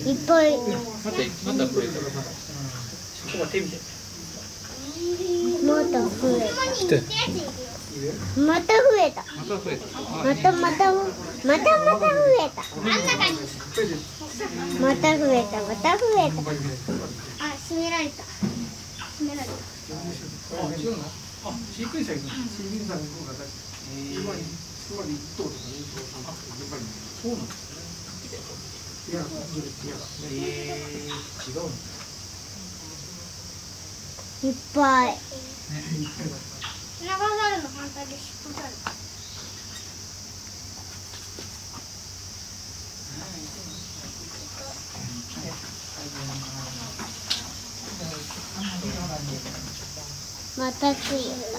いっぱい。 また増えた。ここは手見て。 また増えた。 来て。 また増えた。 また増えた。 また増えた。また増えた。また増えた。また増えた。あ、閉められた。閉められた。 あ、違うの？あ、飼育員さんいるの？飼育員さんの方がつまり1頭とか2頭3頭やっぱりそうなんですね。いや、違うの？ いっぱい。 流されるの反対で尻尾される。 またつい。